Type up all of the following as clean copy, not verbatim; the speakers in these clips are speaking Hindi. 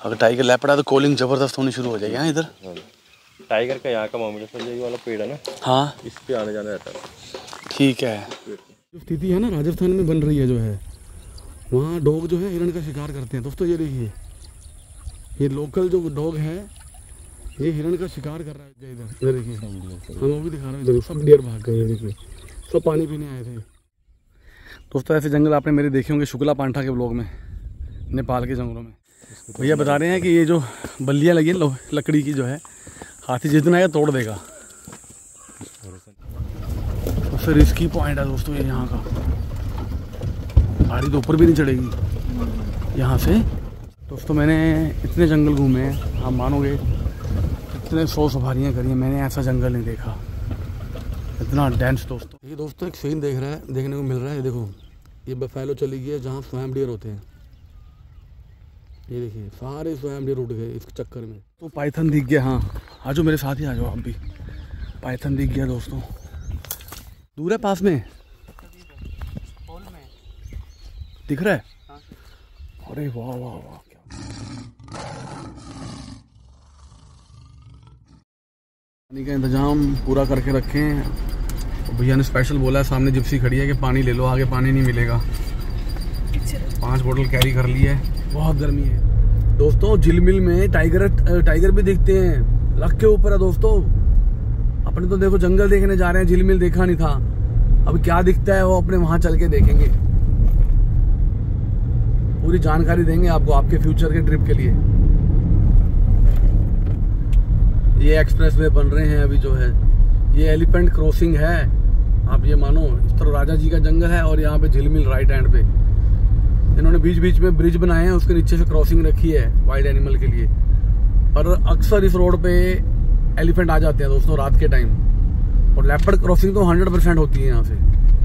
अगर टाइगर लेपर्ड है तो कॉलिंग जबरदस्त होनी शुरू हो जाएगी। यहाँ इधर टाइगर का यहाँ का मामला सर वाला पेड़ है ना, हाँ इस पे आने जाना रहता है। ठीक है। जो स्थिति है ना राजस्थान में बन रही है जो है, वहाँ डॉग जो है हिरण का शिकार करते हैं दोस्तों। ये देखिए, ये लोकल जो डॉग है ये हिरण का शिकार कर रहा है। इधर देखिए, हम वो भी दिखा रहे हैं। इधर सब डियर भाग गए, देखिए सब पानी पीने आए थे। दोस्तों ऐसे जंगल आपने मेरे देखे होंगे शुक्ला पांठा के ब्लॉग में, नेपाल के जंगलों में। भैया बता रहे हैं कि ये जो बल्लियाँ लगी हैं लकड़ी की जो है, हाथी जितना है तोड़ देगा। सबसे रिस्की पॉइंट है दोस्तों ये यहाँ का। गाड़ी तो ऊपर भी नहीं चढ़ेगी यहाँ से। दोस्तों मैंने इतने जंगल घूमे हैं, आप मानोगे, इतने 100 सफारियाँ करी हैं, मैंने ऐसा जंगल नहीं देखा, इतना डेंस। दोस्तों ये दोस्तों एक सीन देखने को मिल रहा है। ये देखो, ये बफेलो चली गई है जहाँ स्वयं डियर होते हैं। ये देखिए सारे स्वयं डियर उठ गए इस चक्कर में। तो पाइथन दिख गया। हाँ आ जाओ मेरे साथ ही आ जाओ आप भी। पाइथन दिख गया दोस्तों। दूर है पास में दिख रहा है। अरे वाह वाह वाह, क्या पानी का इंतजाम पूरा करके रखे हैं। भैया ने स्पेशल बोला है, सामने जिप्सी खड़ी है कि पानी ले लो, आगे पानी नहीं मिलेगा। 5 बोतल कैरी कर ली है। बहुत गर्मी है दोस्तों। झिलमिल में टाइगर भी दिखते हैं, लक के ऊपर है दोस्तों। अपने तो देखो जंगल देखने जा रहे हैं, झिलमिल देखा नहीं था। अब क्या दिखता है वो अपने वहां चल के देखेंगे। पूरी जानकारी देंगे आपको आपके फ्यूचर के ट्रिप के लिए। ये एक्सप्रेस वे बन रहे हैं अभी जो है, ये एलिफेंट क्रॉसिंग है। आप ये मानो, इस तरह राजा जी का जंगल है और यहाँ पे झिलमिल राइट हैंड पे। इन्होंने बीच बीच में ब्रिज बनाए हैं, उसके नीचे से क्रॉसिंग रखी है वाइल्ड एनिमल के लिए। पर अक्सर इस रोड पे एलिफेंट आ जाते हैं दोस्तों रात के टाइम, और लेपर्ड क्रॉसिंग तो 100% होती है यहाँ से।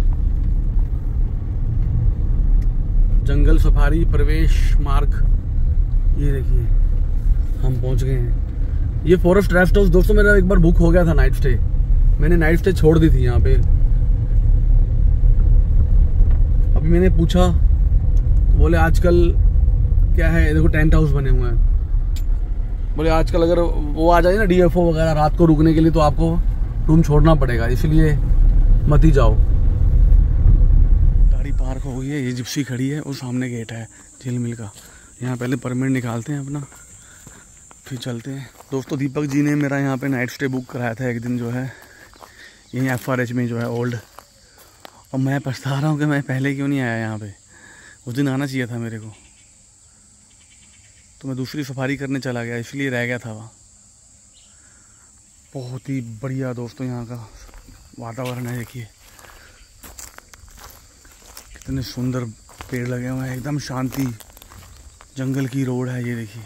जंगल सफारी प्रवेश मार्ग, ये देखिए हम पहुंच गए हैं। ये फॉरेस्ट रेस्ट हाउस दोस्तों मेरा एक बार बुक हो गया था नाइट स्टे, मैंने नाइट स्टे छोड़ दी थी यहाँ पे। अभी मैंने पूछा, बोले आजकल क्या है, देखो टेंट हाउस बने हुए हैं। बोले आजकल अगर वो आ जाए ना DFO वगैरह रात को रुकने के लिए, तो आपको रूम छोड़ना पड़ेगा, इसलिए मत ही जाओ। गाड़ी पार्क हो गई है, ये जिप्सी खड़ी है और सामने गेट है झिलमिल का। यहाँ पहले परमिट निकालते हैं अपना, फिर चलते हैं। दोस्तों दीपक जी ने मेरा यहाँ पे नाइट स्टे बुक कराया था एक दिन जो है, यहीं FRH में जो है ओल्ड। और मैं पछता रहा हूँ कि मैं पहले क्यों नहीं आया यहाँ पे, उस दिन आना चाहिए था मेरे को। तो मैं दूसरी सफारी करने चला गया, इसलिए रह गया था वहाँ। बहुत ही बढ़िया दोस्तों यहाँ का वातावरण है। देखिए कितने सुंदर पेड़ लगे हुए हैं, एकदम शांति जंगल की रोड है। ये देखिए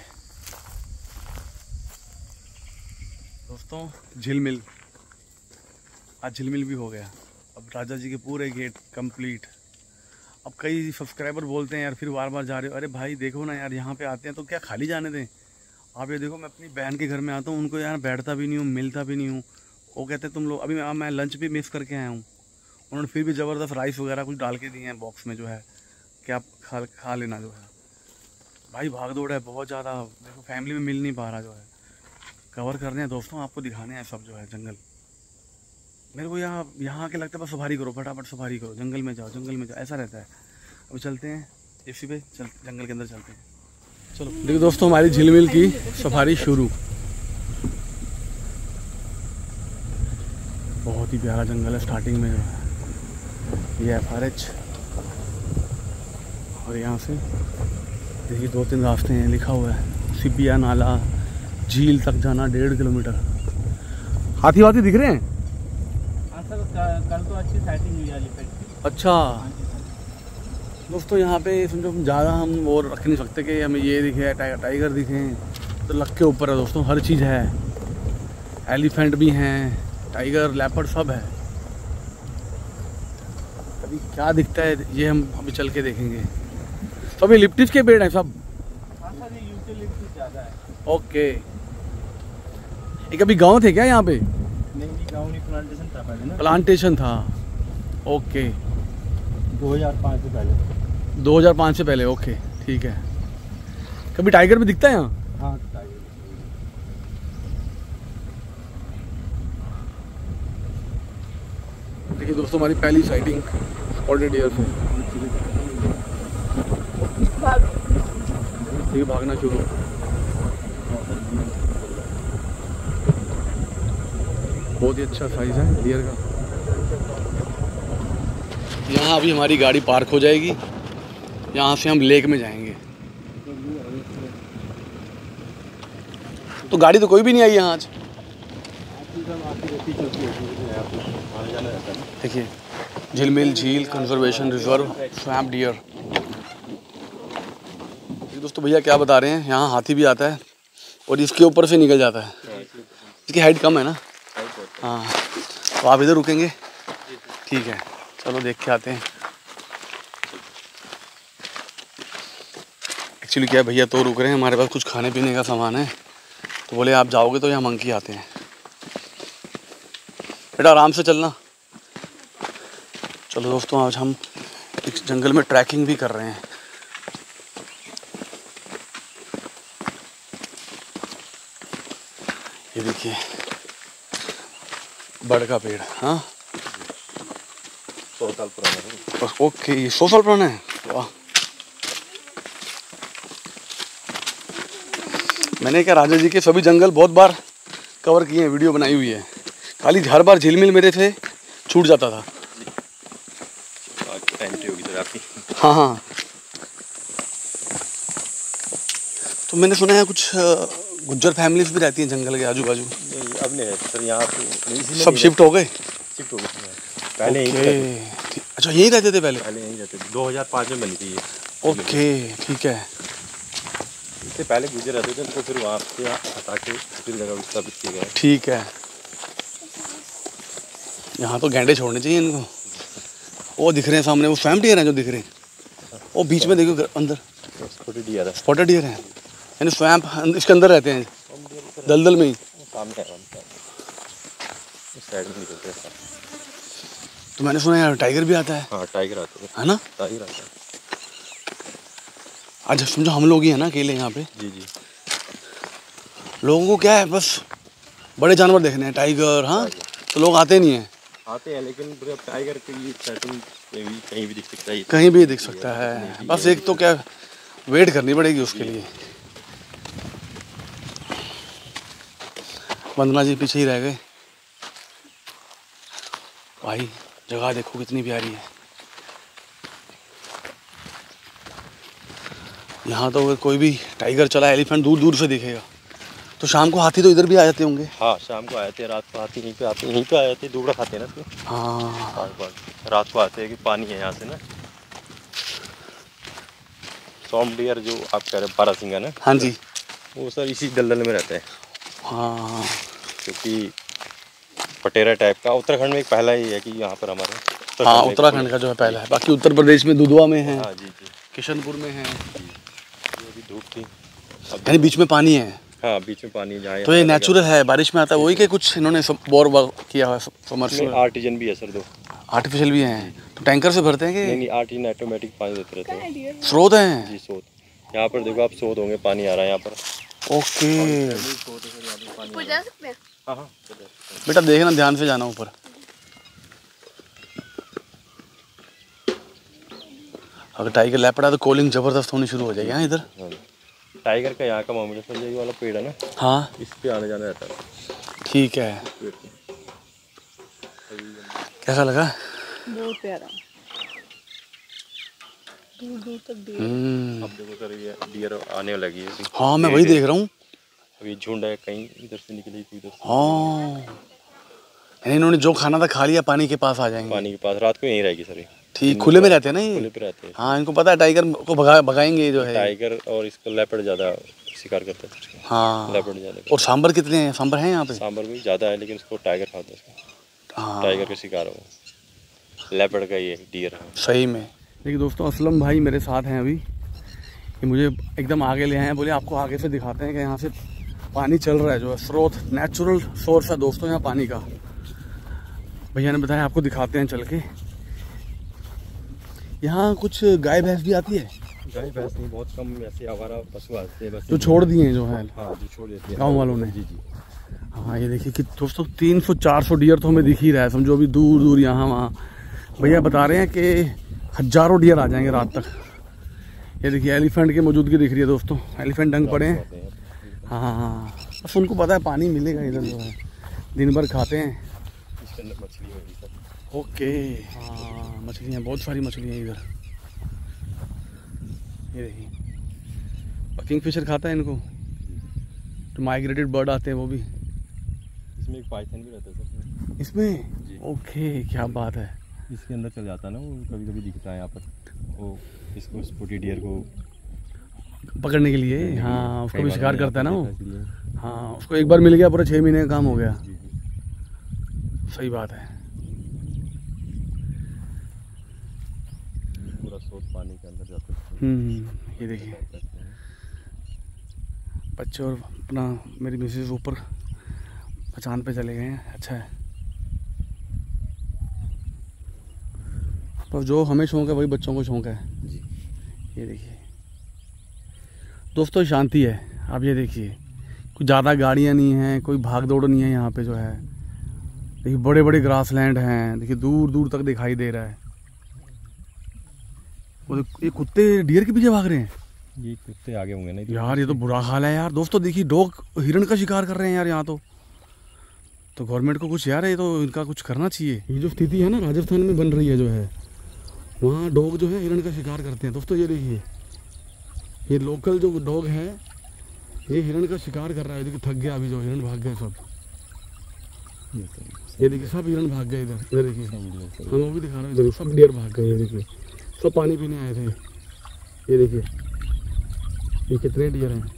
दोस्तों झिलमिल, आज झिलमिल भी हो गया। अब राजा जी के पूरे गेट कंप्लीट। अब कई सब्सक्राइबर बोलते हैं यार फिर बार बार जा रहे हो। अरे भाई देखो ना यार, यहाँ पे आते हैं तो क्या खाली जाने दें। आप ये देखो, मैं अपनी बहन के घर में आता हूँ, उनको यार बैठता भी नहीं हूँ, मिलता भी नहीं हूँ। वो कहते हैं तुम लोग, अभी मैं लंच भी मिस करके आया हूँ, उन्होंने फिर भी ज़बरदस्त राइस वगैरह कुछ डाल के दिए हैं बॉक्स में जो है कि आप खा लेना जो है। भाई भाग दौड़ है बहुत ज़्यादा, देखो फैमिली में मिल नहीं पा रहा जो है। कवर करने हैं दोस्तों, आपको दिखाने हैं सब जो है जंगल। मेरे को यहाँ के लगता है बस सफारी करो, फटाफट सफारी करो, जंगल में जाओ, ऐसा रहता है। अभी चलते हैं जिप्सी पे, जंगल के अंदर चलते हैं। चलो देखो दोस्तों, हमारी झिलमिल की सफारी शुरू। बहुत ही प्यारा जंगल है स्टार्टिंग में जो है, ये FRH। और यहाँ से देखिए 2-3 रास्ते हैं, लिखा हुआ है सिपिया नाला, झील तक जाना 1.5 किलोमीटर। हाथी वाथी दिख रहे हैं? कल तो अच्छी सेटिंग हुई है। अच्छा दोस्तों, यहाँ पे समझो ज़्यादा हम वो रख नहीं सकते कि हमें ये दिखे टाइगर दिखे, तो लक के ऊपर है दोस्तों, हर चीज़ है। एलिफेंट भी हैं, टाइगर लेपर्ड सब है। अभी क्या दिखता है ये हम अभी चल के देखेंगे। तो अभी लिप्टिस के पेड़ हैं सब। ओके, एक अभी गांव थे क्या यहाँ पे? नहीं, गांव नहीं, प्लांटेशन था पहले ना। प्लांटेशन था, ओके। 2005 से पहले। 2005 से पहले, ओके ठीक है। कभी टाइगर भी दिखता है यहाँ? हाँ देखिए दोस्तों, हमारी पहली साइटिंग स्पॉटेड डियर से। ठीक, भागना शुरू। बहुत ही अच्छा साइज है डियर का। यहाँ अभी हमारी गाड़ी पार्क हो जाएगी, यहाँ से हम लेक में जाएंगे। तो गाड़ी तो कोई भी नहीं आई यहाँ आज। देखिए, झिलमिल झील कंजर्वेशन रिजर्व स्वैम्प डियर। दोस्तों भैया क्या बता रहे हैं, यहाँ हाथी भी आता है और इसके ऊपर से निकल जाता है। इसकी हाइट कम है ना? हाँ, तो आप इधर रुकेंगे? ठीक है, चलो देख के आते हैं। एक्चुअली क्या भैया तो रुक रहे हैं, हमारे पास कुछ खाने पीने का सामान है, तो बोले आप जाओगे तो यहाँ मंकी आते हैं। बेटा आराम से चलना। चलो दोस्तों, आज हम इस जंगल में ट्रैकिंग भी कर रहे हैं। ये देखिए बड़ का पेड़। हाँ 100 साल पुराना है। ओके, 100 साल पुराना है। वाह। मैंने क्या राजा जी के सभी जंगल बहुत बार कवर किए हैं, वीडियो बनाई हुई है। खाली हर बार झिलमिल मेरे से छूट जाता था। एंट्री होगी सर आपकी। हाँ हाँ, तो मैंने सुना है कुछ गुज्जर फैमिलीज भी रहती हैं जंगल के आजू बाजू। नहीं अब नहीं है सर, यहाँ पे सब शिफ्ट हो गए? शिफ्ट हो गए, पहले यहीं ओके, अच्छा यहीं रहते थे पहले? पहले यहीं रहते थे। 2005 में बनी थी ये। ओके ठीक है। इससे पहले गुजर रहते थे, तो फिर वहाँ से हटा के फिर जगह स्थापित किया गया। ठीक है, यहाँ तो गैंडे छोड़ने चाहिए इनको। वो दिख रहे हैं सामने, वो स्वैम्प डियर हैं जो दिख रहे हैं। वो बीच में देखो अंदर स्पॉटेड डियर है। स्पॉटेड डियर हैं, यानी स्वैम्प इसके अंदर रहते हैं, दलदल में ही। सामने है इस साइड में निकलते हैं। तो मैंने सुना यार टाइगर भी आता है। हाँ टाइगर आता है ना? टाइगर आता है। आज समझो हम लोग ही हैं ना अकेले यहाँ पे। जी जी। लोगों को क्या है, बस बड़े जानवर देखने हैं, टाइगर। हाँ, तो लोग आते नहीं हैं। आते हैं लेकिन टाइगर के लिए सेटिंग कहीं भी दिख सकता है। कहीं भी दिख सकता है, बस एक तो क्या वेट करनी पड़ेगी उसके लिए। वंदना जी पीछे ही रह गए। भाई जगह देखो कितनी प्यारी है। यहाँ तो अगर कोई भी टाइगर चला, एलिफेंट दूर दूर से दिखेगा। तो शाम को हाथी तो इधर भी आ जाते होंगे? हाँ शाम को आए थे, रात को हाथी यहीं पे आते हैं, यहीं पे आ जाते हैं, दूबड़ा खाते हैं ना इसको। हाँ रात को आते हैं कि पानी है यहाँ से ना। स्वैम्प डियर जो आप कह रहे हैं बारहसिंगा ना? हाँ जी, वो सर इसी दलदल में रहते हैं। हाँ क्योंकि पटेरा टाइप का उत्तराखंड में एक पहला ही है कि यहाँ पर हमारे। हाँ, उत्तराखंड का जो है पहला है। बाकी उत्तर प्रदेश में दुधवा में है। हाँ जी जी। किशनपुर में है। अभी धूप थी, यानी बीच में पानी है। हाँ बीच में पानी जहाँ। तो ये नेचुरल है, बारिश में आता है वही के कुछ इन्होंने बोर किया हुआ समर्सिबल। आर्टिजन भी है सर, दो आर्टिफिशियल भी हैं। तो टैंकर से भरते हैं कि नहीं आर्टिजन ऑटोमेटिक पानी देते रहते हैं। स्रोत हैं? जी स्रोत, यहाँ पर देखो आप स्रोत होंगे, पानी आ रहा है यहाँ पर। ओके हाँ हाँ बेटा देखना, ध्यान से जाना ऊपर। अगर टाइगर लेपड़ा तो कॉलिंग जबरदस्त होनी शुरू हो जाएगी। हाँ इधर टाइगर का यहाँ का मामला सर, ये वाला पेड़ है ना, हाँ इस पे आने जाना रहता है। ठीक है। कैसा लगा? बहुत प्यारा, दूर दूर तक डियर। अब देखो सर ये डियर आने लगी है। हाँ मैं वही देख रहा हूँ। अभी झुंड है, कहीं इधर से निकली थी, इधर से। हाँ, यानी इन्होंने जो खाना था खा लिया, पानी के पास आ जाएंगे। पानी के पास रात को यहीं रहेगी सर ये। ठीक, खुले में रहते हैं ना खुले ये? पे रहते हैं। हाँ, इनको पता है टाइगर को भगाएंगे जो है। टाइगर और इसको लेपर्ड ज़्यादा शिकार करते हैं। हाँ, लेपर्ड ज़्यादा। और सांबर कितने हैं? सांबर हैं यहाँ पे? सांबर भी ज़्यादा है लेकिन उसको टाइगर खाता है उसको। हाँ टाइगर का शिकार हो, लेपर्ड का ये डियर है। सही में। देखिए दोस्तों, असलम भाई मेरे साथ हैं अभी। ये मुझे एकदम आगे ले आए हैं, बोले आपको आगे से दिखाते हैं कि यहाँ से पानी चल रहा है, जो है स्रोत, नेचुरल सोर्स है दोस्तों यहाँ पानी का। भैया ने बताया आपको दिखाते हैं चल के। यहाँ कुछ गाय भैंस भी आती है? गाय भैंस नहीं, बहुत कम ऐसे आवारा पशु आते हैं बस। जो छोड़ दिए हैं जो है हाँ जो छोड़ देते हैं गाँव वालों ने। जी जी। हाँ ये देखिए कि दोस्तों 300-400 डियर तो हमें दिख ही रहा है, समझो अभी दूर दूर यहाँ वहाँ। भैया बता रहे हैं कि हजारों डियर आ जाएंगे रात तक। ये देखिए एलिफेंट की मौजूदगी दिख रही है दोस्तों, एलिफेंट डंग पड़े हैं। हाँ बस उनको पता है पानी मिलेगा इधर जो है, दिन भर खाते हैं। इसके अंदर मछली होगी सब। ओके हाँ मछलियाँ, बहुत सारी मछलियाँ इधर। ये देखिए किंगफिशर खाता है इनको, तो माइग्रेटेड बर्ड आते हैं वो भी इसमें एक पाइथन भी रहता है सर इसमें। ओके क्या बात है। इसके अंदर चल जाता है ना वो, कभी कभी दिखता है यहाँ पर वो, इसको स्पोटेड डियर को पकड़ने के लिए। हाँ उसको कई भी बार शिकार मैंने करता है ना वो। इसलिए। हाँ उसको एक बार मिल गया पूरा 6 महीने का काम हो गया। जी जी। सही बात है। पूरा स्रोत पानी के अंदर जाते हैं। ये देखिए बच्चे और अपना मेरी मिसेज ऊपर मचान पे चले गए हैं। अच्छा है, पर जो हमें शौक है वही बच्चों को शौक है। जी। ये देखिए दोस्तों शांति है। आप ये देखिए कुछ ज़्यादा गाड़ियाँ नहीं हैं, कोई भाग दौड़ नहीं है यहाँ पे जो है। देखिए बड़े बड़े ग्रास लैंड हैं, देखिए दूर दूर तक दिखाई दे रहा है। वो ये कुत्ते डियर के पीछे भाग रहे हैं ये कुत्ते आगे होंगे नहीं यार, ये तो बुरा हाल है यार। दोस्तों देखिए डॉग हिरण का शिकार कर रहे हैं यार यहाँ तो गवर्नमेंट को कुछ यार, ये तो इनका कुछ करना चाहिए। ये जो स्थिति है ना राजस्थान में बन रही है जो है, वहाँ डॉग जो है हिरण का शिकार करते हैं। दोस्तों ये देखिए ये लोकल जो डॉग है ये हिरण का शिकार कर रहा है। देखिए थक गया अभी, जो हिरण भाग गए सब। ये देखिए सब हिरण भाग गए इधर देखिए, हम वो भी दिखा रहे हैं। इधर सब डियर भाग गए। ये देखिए सब पानी पीने आए थे। ये देखिए ये कितने डियर हैं।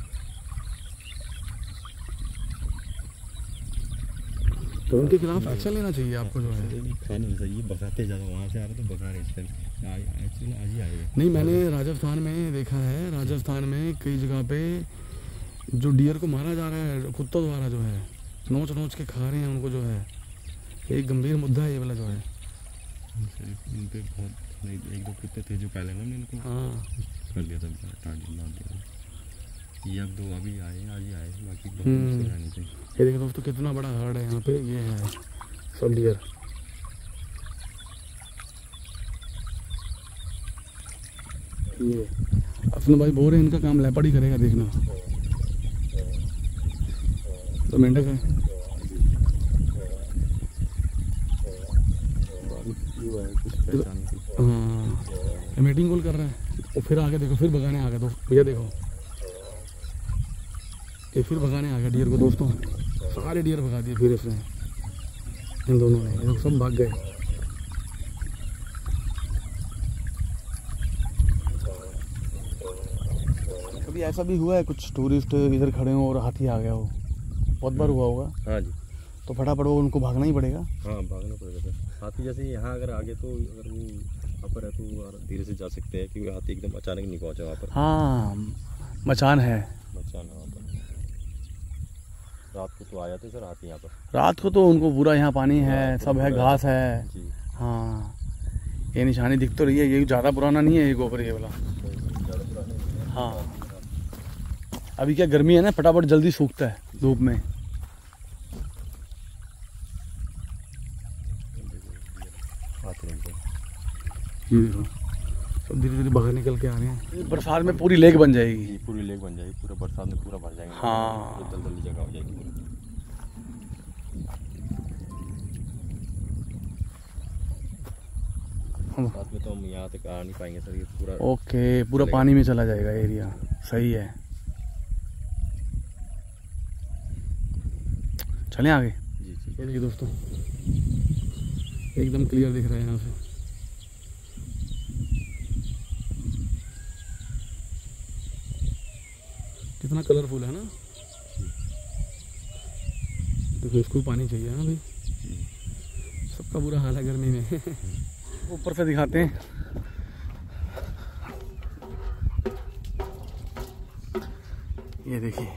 तो उनके खिलाफ एक्शन लेना चाहिए आपको जो है। नहीं सर, ये भगाते ज़्यादा, वहाँ से आ रहे तो भगा रहे इस टाइम। एक्चुअली आज ही आएगा। नहीं मैंने राजस्थान में देखा है, राजस्थान में कई जगह पे जो डियर को मारा जा रहा है कुत्तों द्वारा जो है, नोच नोच के खा रहे हैं उनको जो है। एक गंभीर मुद्दा है ये वाला जो है। इन पे बहुत नहीं, एक दो कुत्ते थे जो पहले ना इनको हाँ कर दिया था, टारगेट मार दिया। ये अब 2 अभी आए, आज ही आए, बाकी बहुत नहीं चाहिए। ये देखो दोस्तों कितना बड़ा हर्ड है यहाँ पे। ये है सब डियर। ये अपना भाई बोल रहे हैं इनका काम लेपर्ड ही करेगा, देखना। तो मेंढक है। हाँ मीटिंग कॉल कर रहा है और फिर आगे देखो, फिर भगाने आ गया। तो भैया देखो ये फिर भगाने आ गया डियर को। दोस्तों सारे डियर भगा दिए फिर इसने, इन दोनों ने। ये लोग सब भाग गए। कभी ऐसा भी हुआ है कुछ टूरिस्ट इधर खड़े हो और हाथी आ गया हो? बहुत बार हुआ होगा। हाँ जी। तो फटाफट वो उनको भागना ही पड़ेगा। हाँ भागना पड़ेगा सर। हाथी जैसे यहाँ अगर आगे तो अगर वो वहाँ पर है तो वो धीरे से जा सकते हैं, क्योंकि हाथी एकदम अचानक नहीं पहुँचा वहाँ पर। हाँ मचान है। मचान वहाँ पर रात को तो आ जाते सर हाथी यहाँ पर। रात को तो उनको पूरा यहाँ पानी है, सब है, घास है। जी। हाँ ये निशानी दिख तो रही है। ये ज़्यादा पुराना नहीं है ये गोबर ये वाला। हाँ अभी क्या गर्मी है ना, फटाफट जल्दी सूखता है धूप में। ये देखो सब धीरे धीरे बाहर निकल के आ रहे हैं। बरसात में पूरी लेक बन जाएगी। ये पूरी लेक बन जाएगी, पूरा बरसात में पूरा भर जाएंगे। हाँ। तो दलदली जगह हो जाएगी पूरी। साथ में तो हम यहाँ तक आ नहीं पाएंगे सर, ये पूरा। ओके पूरा पानी में चला जाएगा एरिया। सही है, चलें आगे। जी जी। ये देखिए दोस्तों एकदम क्लियर दिख रहा है यहाँ से। कितना कलरफुल है ना। देखो इसको पानी चाहिए ना भाई, सबका बुरा हाल है गर्मी में। ऊपर से दिखाते हैं। ये देखिए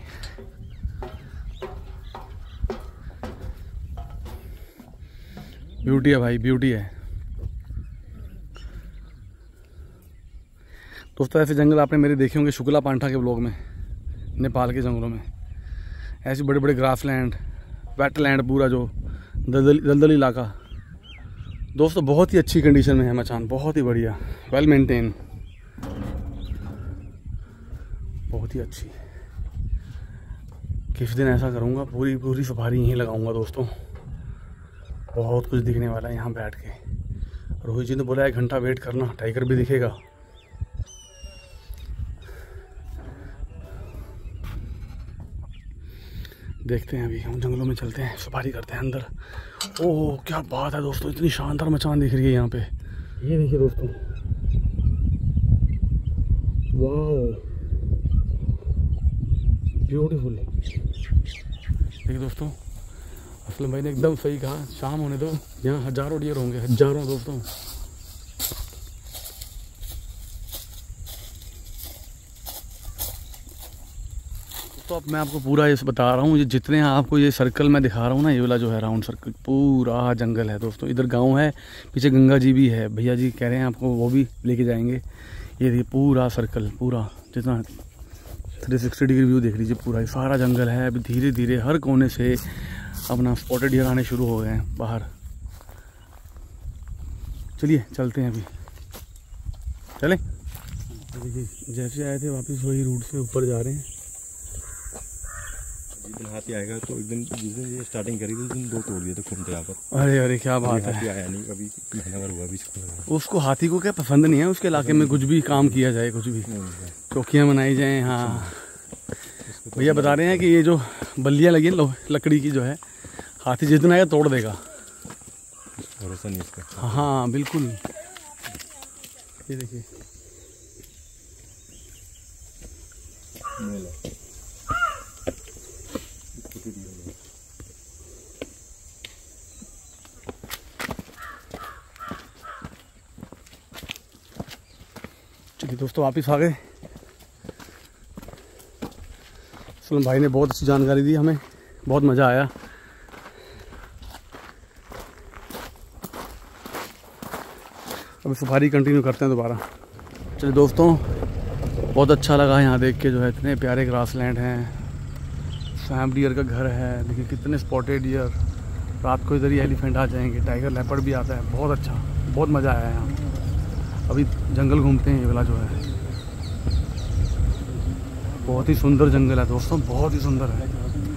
ब्यूटी है भाई, ब्यूटी है। दोस्तों ऐसे जंगल आपने मेरे देखे होंगे शुक्ला पांठा के ब्लॉग में, नेपाल के जंगलों में। ऐसे बड़े बड़े ग्रासलैंड, वेटलैंड, पूरा जो दलदली इलाका। दोस्तों बहुत ही अच्छी कंडीशन में है मचान, बहुत ही बढ़िया, वेल मेंटेन, बहुत ही अच्छी। किस दिन ऐसा करूँगा, पूरी सफारी यहीं लगाऊंगा दोस्तों। बहुत कुछ दिखने वाला है यहाँ बैठ के। रोहित जी ने बोला 1 घंटा वेट करना, टाइगर भी दिखेगा। देखते हैं, अभी हम जंगलों में चलते हैं, सफारी करते हैं अंदर। ओह क्या बात है दोस्तों, इतनी शानदार मचान दिख रही है यहाँ पे। ये देखिए दोस्तों, वाह ब्यूटीफुल। देखिए दोस्तों, असलम भाई ने एकदम सही कहा, शाम होने दो, यहाँ हजारों डियर होंगे, हजारों दोस्तों। तो अब मैं आपको पूरा ये बता रहा हूँ, ये जितने आपको ये सर्कल मैं दिखा रहा हूँ ना, ये वाला जो है राउंड सर्कल पूरा जंगल है दोस्तों। इधर गांव है, पीछे गंगा जी भी है, भैया जी कह रहे हैं आपको वो भी लेके जाएंगे। ये देखिए पूरा सर्कल, पूरा जितना 360 डिग्री व्यू देख लीजिए, पूरा सारा जंगल है। अभी धीरे धीरे हर कोने से अपना स्पॉटेड डियर आने शुरू हो गए हैं बाहर। चलिए चलते हैं, अभी चलें। देखिए जैसे आए थे वापस वही रूट से ऊपर जा रहे हैं। जिस दिन हाथी आएगा तो एक दिन, जिस दिन ये स्टार्टिंग करी थी उस दिन 2 तोड़ दिए थे घूमते यहाँ पर। अरे अरे क्या बात है। हाथी आया नहीं, अभी महीना भर हुआ अभी उसको हाथी को क्या पसंद नहीं है, उसके इलाके में कुछ भी काम किया जाए, कुछ भी चौकियाँ बनाई जाएँ। हाँ भैया बता रहे हैं कि ये जो बल्लियाँ लगी हैं लकड़ी की जो है, हाथी जितना आएगा तोड़ देगा, भरोसा नहीं इसका। हाँ बिल्कुल। ये देखिए चलिए दोस्तों वापिस आ गए। सलम भाई ने बहुत अच्छी जानकारी दी हमें, बहुत मज़ा आया। अब सफारी कंटिन्यू करते हैं दोबारा। चलिए दोस्तों, बहुत अच्छा लगा यहाँ देख के, जो है इतने प्यारे ग्रासलैंड हैं, स्वैम्प डियर का घर है, देखिए कितने स्पॉटेड डियर। रात को इधर ही एलिफेंट आ जाएंगे, टाइगर लेपर्ड भी आता है। बहुत अच्छा, बहुत मज़ा आया यहाँ। अभी जंगल घूमते हैं, ये वाला जो है बहुत ही सुंदर जंगल है दोस्तों, बहुत ही सुंदर है।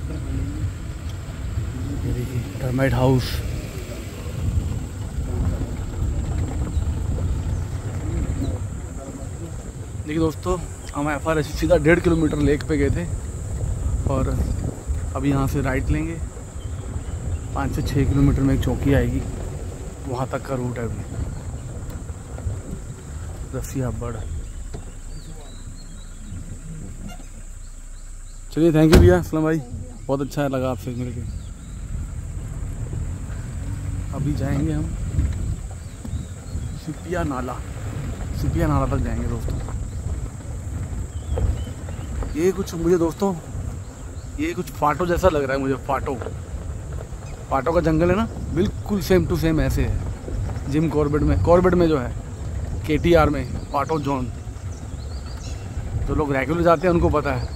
ये देखिए टर्माइट हाउस, देखिए दोस्तों हम FRS सीधा 1.5 किलोमीटर लेक पे गए थे, और अब यहाँ से राइट लेंगे। 5 से 6 किलोमीटर में एक चौकी आएगी, वहाँ तक का रूट है अभी। रसिया बड़। चलिए थैंक यू भैया, असलम भाई, बहुत अच्छा लगा आपसे मिलके। अभी जाएंगे हम सिपिया नाला तक जाएंगे दोस्तों। ये कुछ मुझे दोस्तों, ये कुछ फाटो जैसा लग रहा है मुझे। फाटो का जंगल है ना, बिल्कुल सेम टू सेम ऐसे है। जिम कॉर्बेट में जो है, KTR में फाटो जोन, जो लोग रेगुलर जाते हैं उनको पता है।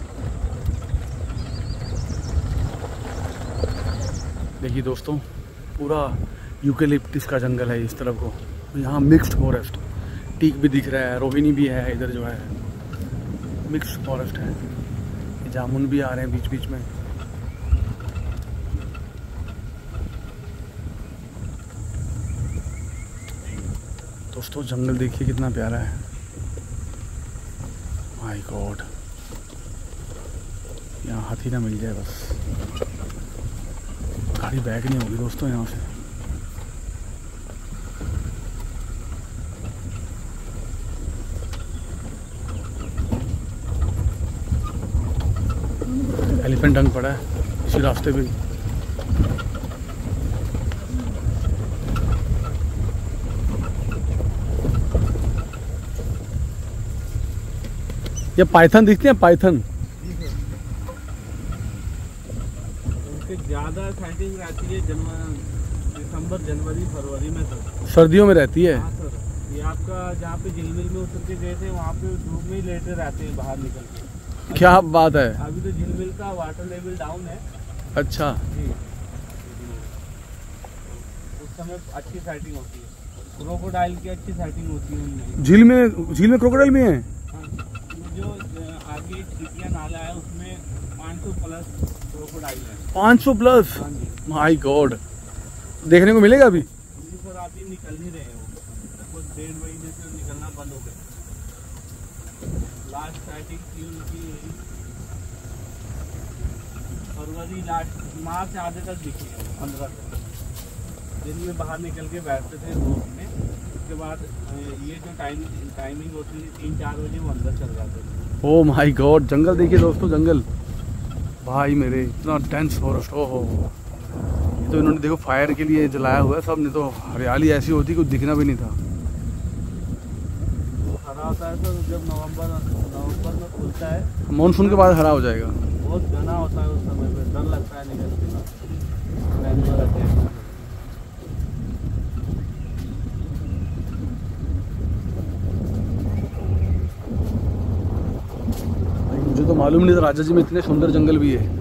देखिए दोस्तों, पूरा यूकेलिप्टिस का जंगल है इस तरफ को। यहाँ मिक्स्ड फॉरेस्ट, टीक भी दिख रहा है, रोहिणी भी है, इधर जो है मिक्स्ड फॉरेस्ट है। जामुन भी आ रहे हैं बीच बीच में। दोस्तों जंगल देखिए कितना प्यारा है, माय गॉड। यहाँ हाथी ना मिल जाए बस, गाड़ी बैक नहीं होगी दोस्तों यहाँ से। एलिफेंट टंग पड़ा है इसी रास्ते पे। ये पाइथन दिखते हैं, पाइथन। उनके ज़्यादा साइटिंग रहती है दिसंबर, जनवरी, फरवरी में। तो सर्दियों में रहती है। हाँ सर। ये आपका जहाँ पे झिलमिल में उतर के गए थे वहाँ पे धूप में ही लेटे रहते हैं बाहर निकल के। क्या बात है। अभी तो झिलमिल का वाटर लेवल डाउन है। अच्छा जी, उस समय अच्छी साइटिंग होती है, क्रोकोडाइल की अच्छी साइटिंग होती है उनमें। झील में क्रोकोडाइल भी है। हाँ, जो आगे चिटिया नाला है उसमें 500 प्लस क्रोकोडाइल है। 500 प्लस। हाँ जी, माय गॉड, देखने को मिलेगा अभी? सर अभी निकल नहीं रहे हो, कुछ 1.5 महीने से निकलना बंद हो गए। लास्ट साइटिंग थी उनकी फरवरी लास्ट मार्च आधे तक दिखी है, 15 तक दिन में बाहर निकल के बैठते थे धूप में। उसके बाद ये जो टाइमिंग होती थी 3-4 बजे वो अंदर चल जाते थे। ओ माय गॉड, जंगल देखिए दोस्तों, जंगल भाई मेरे इतना डेंस फॉरेस्ट। ओहो, ये तो इन्होंने देखो फायर के लिए जलाया हुआ है सब, नहीं तो हरियाली ऐसी होती कुछ दिखना भी नहीं था। हरा होता है तो जब नवंबर में खुलता है, मानसून के बाद हरा हो जाएगा। बहुत घना होता है उस समय पे, डर लगता है निकलने का। मुझे तो मालूम नहीं था राजा जी में इतने सुंदर जंगल भी है।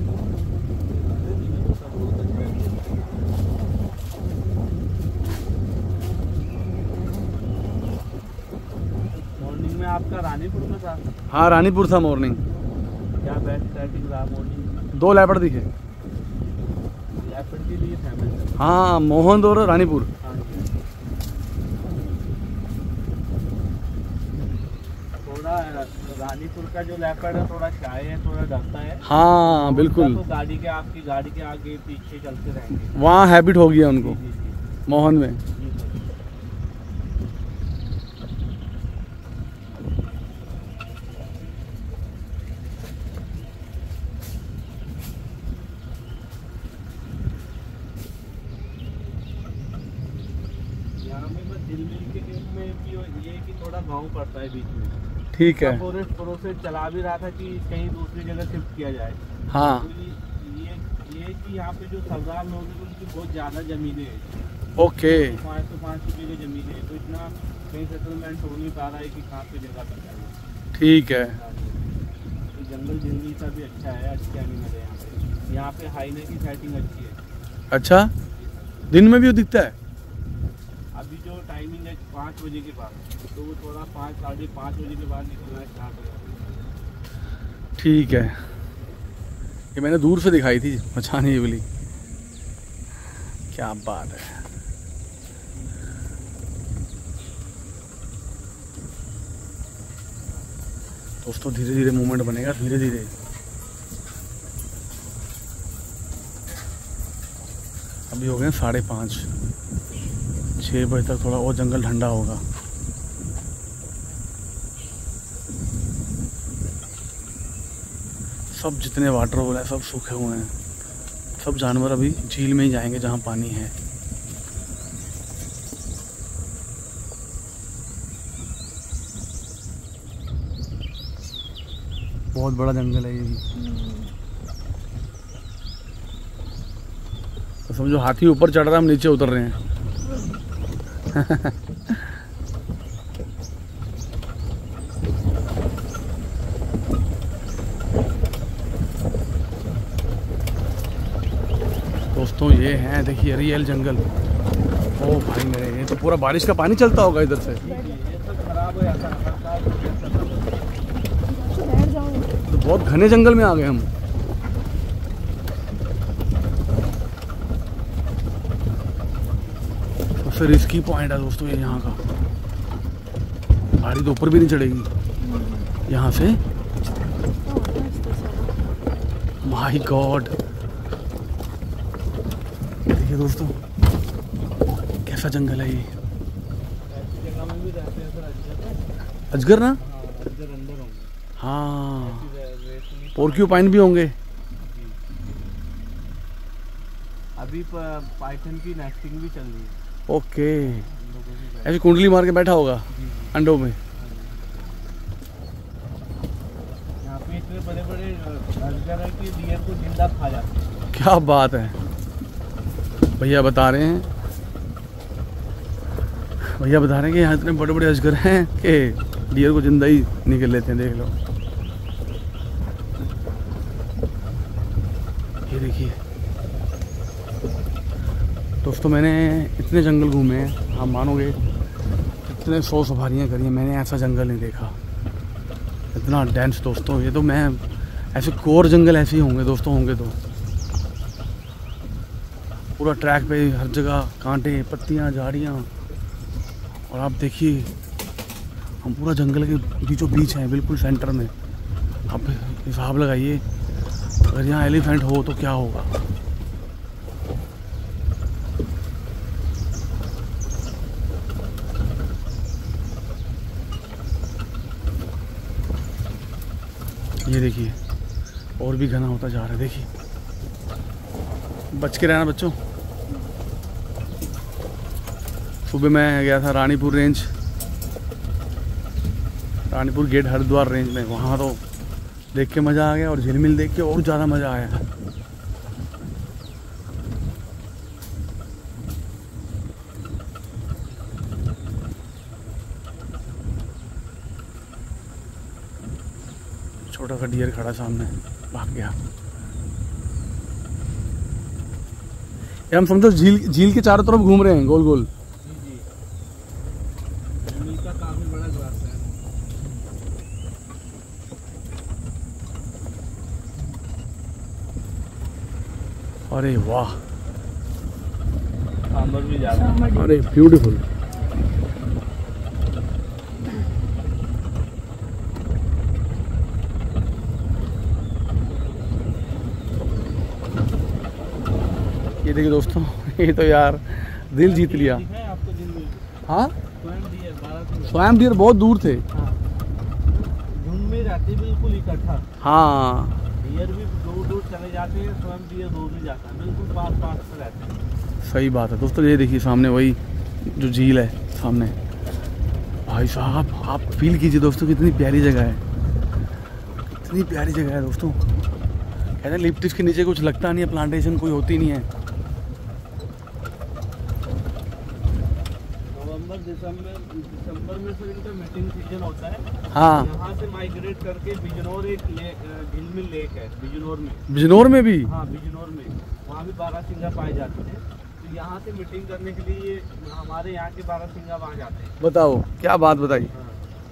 मॉर्निंग में आपका रानीपुर में था? हाँ रानीपुर था मॉर्निंग। क्या बेस्ट साइटिंग रहा मॉर्निंग? 2 लेपर्ड दिखे। लेपर्ड के लिए फेमस है। हाँ, मोहन और रानीपुर। हाँ जी। थोड़ा रानीपुर का जो लेपर्ड है थोड़ा शाय है, थोड़ा डरता है। हाँ बिल्कुल, तो गाड़ी के आगे पीछे चलते रहेंगे। वहाँ हैबिट हो गया उनको। जी, जी, मोहन में जी, सर। यहाँ में बस झिलमिल के बीच में भी ये कि थोड़ा गाँव पड़ता है बीच में। ठीक है। फॉरेस्ट प्रोसेस चला भी रहा था कि कहीं दूसरी जगह शिफ्ट किया जाए। हाँ तो ये कि यहाँ पे जो सरदार लोग हैं उनकी बहुत ज़्यादा ज़मीनें हैं। ओके। 500 बीघे ज़मीनें हैं, तो इतना कहीं सेटलमेंट हो नहीं पा रहा है कि कहाँ पे जगह बन जाए। ठीक है। तो जंगल जिंदगी का भी अच्छा है, अच्छी एनिमल है यहाँ पे। यहाँ पे हाईने की सेटिंग अच्छी है। अच्छा, दिन में भी वो दिखता है? अभी जो टाइमिंग है 5 बजे के बाद, तो वो थोड़ा 5-5:30 बजे के बाद निकलना स्टार्ट हो जाता है। ठीक है, ये मैंने दूर से दिखाई थी मचानी ये वाली। क्या बात है। दोस्तों धीरे धीरे मूवमेंट बनेगा, धीरे धीरे। अभी हो गए 5:30, 6 बजे तक थोड़ा और जंगल ठंडा होगा। सब जितने वाटर होल हैं सब सूखे हुए हैं। सब जानवर अभी झील में ही जाएंगे जहाँ पानी है। बहुत बड़ा जंगल है ये भी। तो समझो हाथी ऊपर चढ़ रहा है, हम नीचे उतर रहे हैं। दोस्तों ये है देखिए रियल जंगल। ओ भाई मेरे, ये तो पूरा बारिश का पानी चलता होगा इधर से। तो बहुत घने जंगल में आ गए हम। सबसे रिस्की पॉइंट है दोस्तों ये यहाँ का। गाड़ी तो ऊपर भी नहीं चढ़ेगी यहाँ से। माय गॉड, देखिए दोस्तों कैसा जंगल है ये। जगह में भी रहते हैं सर अजगर ना? अजगर अंदर होंगे। हाँ, पोर्क्यूपाइन भी होंगे। अभी पाइथन की नेस्टिंग भी चल रही है। ओके, ऐसे कुंडली मार के बैठा होगा अंडों में। यहाँ पे इतने बड़े बड़े अजगर है कि डियर को जिंदा खा जाते हैं। क्या बात है, भैया बता रहे हैं। भैया बता रहे हैं कि यहाँ इतने बड़े बड़े अजगर हैं कि डियर को जिंदा ही निकल लेते हैं। देख लो, ये देखिए दोस्तों, मैंने इतने जंगल घूमे हैं, आप मानोगे, इतने 100 सफारियाँ करी हैं, मैंने ऐसा जंगल नहीं देखा, इतना डेंस दोस्तों। ये तो मैं ऐसे कोर जंगल ऐसे ही होंगे दोस्तों, होंगे तो पूरा ट्रैक पे हर जगह कांटे, पत्तियाँ, झाड़ियाँ। और आप देखिए, हम पूरा जंगल के बीचों बीच हैं, बिल्कुल सेंटर में। आप हिसाब लगाइए, अगर यहाँ एलिफेंट हो तो क्या होगा। ये देखिए, और भी घना होता जा रहा है। देखिए, बच के रहना बच्चों। सुबह मैं गया था Ranipur range, Ranipur gate Haridwar range में, वहाँ तो देख के मज़ा आ गया, और झिलमिल देख के और ज़्यादा मज़ा आया। छोटा सा डियर खड़ा सामने, भाग गया। ये हम समझो झील के चारों तरफ घूम रहे हैं गोल गोल। जी झील का काफी बड़ा ग्रास है। अरे वाह, सांबर भी जा रहा है। अरे ब्यूटीफुल। ये देखिए दोस्तों, ये तो यार दिल जीत लिया। दिखा है आपको झील? हाँ, स्वयं डियर 12 स्वयं डियर बहुत दूर थे। झुंड में रहते बिल्कुल इकट्ठा। हाँ, डियर भी दूर दूर चले जाते हैं, स्वयं डियर दूर नहीं जाता, बिल्कुल पास पास में रहते हैं। सही बात है दोस्तों। ये देखिए सामने वही जो झील है सामने। भाई साहब, आप फील कीजिए दोस्तों, कितनी प्यारी जगह है, कितनी प्यारी जगह है दोस्तों। कहते हैं लिप्टिस के नीचे कुछ लगता नहीं है, प्लांटेशन कोई होती नहीं है। नवंबर दिसंबर में फिर इनका मीटिंग सीजन होता है। हाँ, यहाँ से माइग्रेट करके बिजनौर एक झिलमिल लेक है, बिजनौर में। बिजनौर में भी। हाँ, बिजनौर में वहाँ भी बारहसिंगा पाए जाते हैं। तो यहाँ से मीटिंग करने के लिए ये हमारे यहाँ के बारहसिंगा वहाँ जाते हैं। बताओ, क्या बात बताई। हाँ।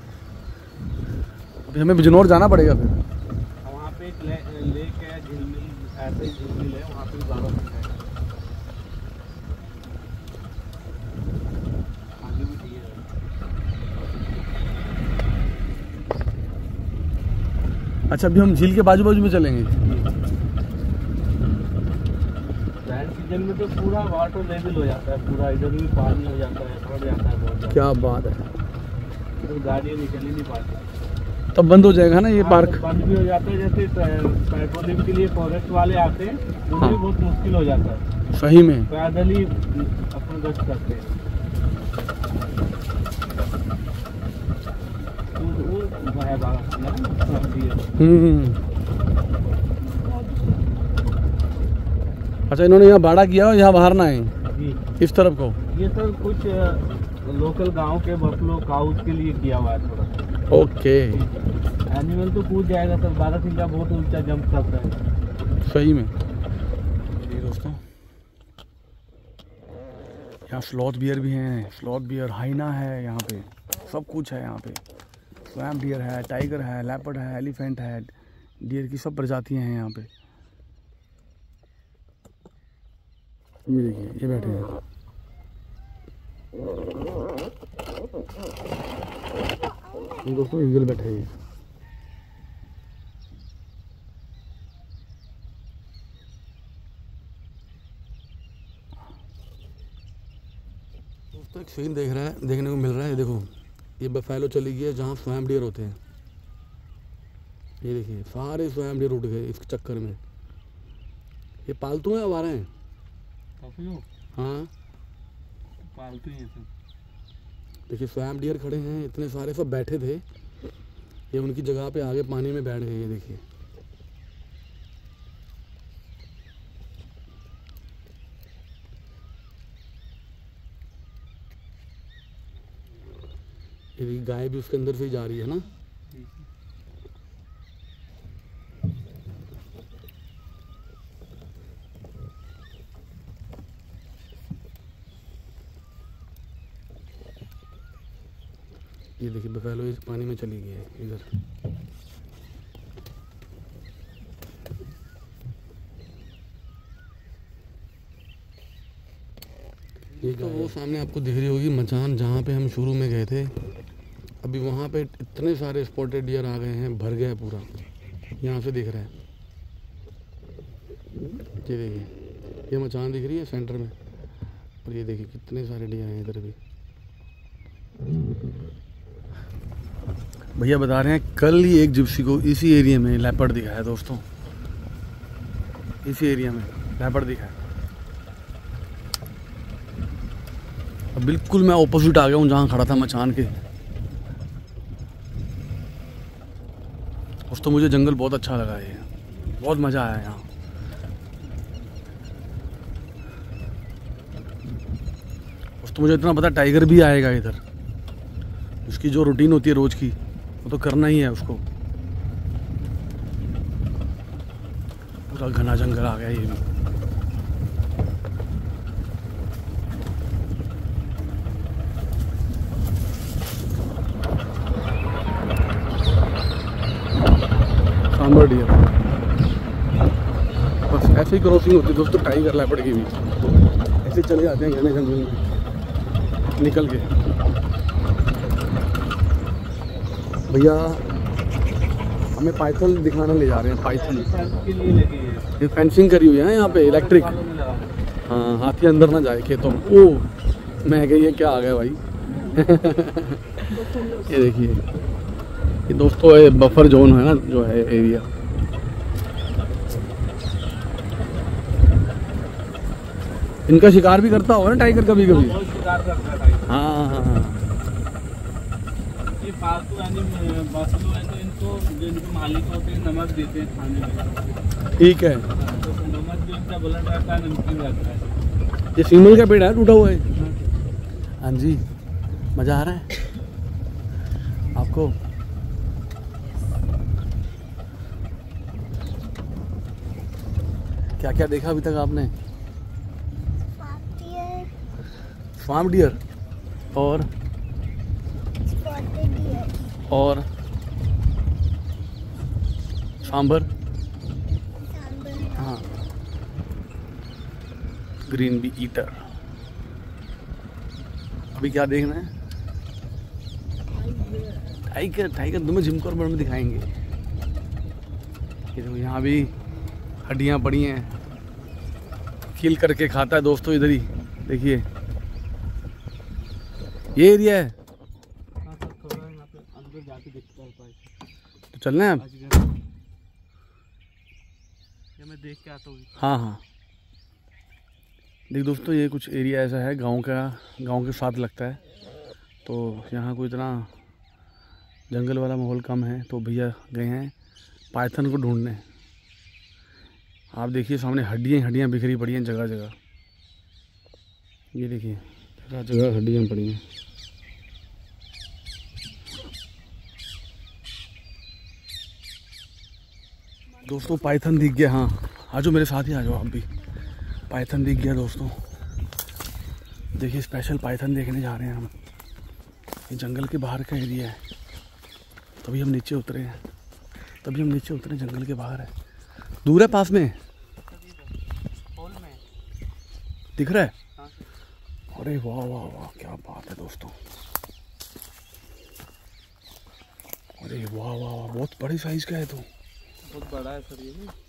अभी हमें बिजनौर जाना पड़ेगा फिर। वहाँ पे एक लेक है, झिलमिल, ऐसे ही झिलमिल है, वहाँ पे बारहसिंगा है। आगे भी ठीक है। अच्छा, अभी हम झील के बाजू बाजू में चलेंगे। रेन सीजन में तो पूरा वाटर लेवल हो जाता है, पूरा इधर भी पानी हो जाता है, भर जाता है बहुत ज़्यादा। क्या बात है। तो गाड़ियाँ निकल ही नहीं पाती। तब बंद हो जाएगा ना ये हाँ, पार्क। बंद भी हो जाता है। जैसे पेट्रोलिंग के लिए फॉरेस्ट वाले आते हैं, उन्हें हाँ। भी बहुत मुश्किल हो जाता है, सही में। पैदल ही अपना गश्त करते हैं। वो है अच्छा, इन्होंने यहाँ बाड़ा किया और यहाँ बाहर ना है जी। इस तरफ को। ये सर कुछ लोकल गांव के बफलो काउज के लिए किया हुआ है थोड़ा। ओके, एनिमल तो कूद जाएगा सर, बारहसिंगा बहुत ऊंचा जंप करता है। सही में। ये दोस्तों, यहाँ स्लॉथ बियर भी हैं, स्लॉथ बियर, हाइना है, यहाँ पे सब कुछ है। यहाँ पे स्वैम्प डियर है, टाइगर है, लेपर्ड है, एलिफेंट है, डियर की सब प्रजातियाँ हैं यहाँ पे। ये देखिए, ये बैठे हैं। ये दोस्तों ईगल बैठे हैं। दोस्तों एक सीन देखने को मिल रहा है। देखो, ये बफेलो चली गई है जहाँ स्वैम्प डियर होते हैं। ये देखिए, सारे स्वैम्प डियर उठ गए इस चक्कर में। ये पालतू हैं, आवारा हैं? हाँ, पालतू ही है सर। देखिए स्वैम्प डियर खड़े हैं, इतने सारे सब बैठे थे। ये उनकी जगह पे आगे पानी में बैठ गए। ये देखिए, ये गाय भी उसके अंदर से ही जा रही है ना। ये देखिए बफेलो इस पानी में चली गई है इधर। ये तो वो सामने आपको दिख रही होगी मचान जहाँ पे हम शुरू में गए थे। अभी वहाँ पे इतने सारे स्पॉटेड डियर आ गए हैं, भर गया पूरा। यहाँ से दिख रहा है, ये देखिए ये मचान दिख रही है सेंटर में, और ये देखिए कितने सारे डियर हैं इधर भी। भैया बता रहे हैं कल ही एक जिप्सी को इसी एरिया में लेपर्ड दिखा है दोस्तों, इसी एरिया में लेपर्ड दिखा है। अब बिल्कुल मैं ऑपोजिट आ गया हूँ जहाँ खड़ा था मचान के। दोस्तों मुझे जंगल बहुत अच्छा लगा है, बहुत मज़ा आया यहाँ। दोस्तों मुझे इतना पता टाइगर भी आएगा इधर, उसकी जो रूटीन होती है रोज की वो तो करना ही है उसको। पूरा घना जंगल आ गया ये भी। सांबर डियर, बस ऐसे ही क्रॉसिंग होती है दोस्तों टाइगर लेपर्ड की भी। ऐसे चले जाते हैं घने जंगल में निकल के। भैया हमें पाइथन दिखाना ले जा रहे हैं, पाइथन के लिए लगी है। ये फेंसिंग करी हुई है यहाँ पे इलेक्ट्रिक। हाँ हाथी अंदर ना जाए खेतों में। ओह मैं गई ये क्या आ गया भाई। ये देखिए ये दोस्तों ये बफर जोन है ना जो है एरिया। इनका शिकार भी करता होगा ना टाइगर कभी कभी। बहुत शिकार करता है टाइगर। हाँ हाँ हाँ ये पालतू यानी बफलो है तो इनको जो इनके मालिक होते हैं नमक देते हैं खाने में। ठीक है। तो नमक जो इनका ब्लड रहता है नमकीन रहता है। ये सीमल का पेड़ है टूटा हुआ है। हाँ जी मज़ा आ रहा है आपको। क्या क्या देखा अभी तक आपने? स्वाम्प डियर और सांबर। हाँ ग्रीन बी ईटर। अभी क्या देखना है? टाइगर। टाइगर तुम्हें जिम कॉर्बेट में दिखाएंगे। ये देखो यहाँ भी हड्डियाँ पड़ी हैं, किल करके खाता है दोस्तों इधर ही। देखिए ये एरिया है। थोड़ा यहाँ पे अंदर जाके देखता है तो चलना है अब। ये मैं देख के आता हूँ। हाँ हाँ देख दोस्तों ये कुछ एरिया ऐसा है गांव का, गांव के साथ लगता है। तो यहाँ कोई इतना जंगल वाला माहौल कम है, तो भैया गए हैं पाइथन को ढूंढने। आप देखिए सामने हड्डियाँ हड्डियाँ बिखरी पड़ी हैं जगह जगह। ये देखिए जगह जगह हड्डियाँ पड़ी हैं। दोस्तों पाइथन दिख गया। हाँ आ जाओ मेरे साथ ही आ जाओ आप भी। पाइथन दिख गया दोस्तों। देखिए स्पेशल पाइथन देखने जा रहे हैं हम। ये जंगल के बाहर का एरिया है, तभी हम नीचे उतरे हैं। जंगल के बाहर है। दूर है पास में दिख रहा है। अरे वाह वाह वाह क्या बात है दोस्तों। अरे वाह वाह वाह बहुत बड़ी साइज का है तो। बहुत बड़ा है सर ये।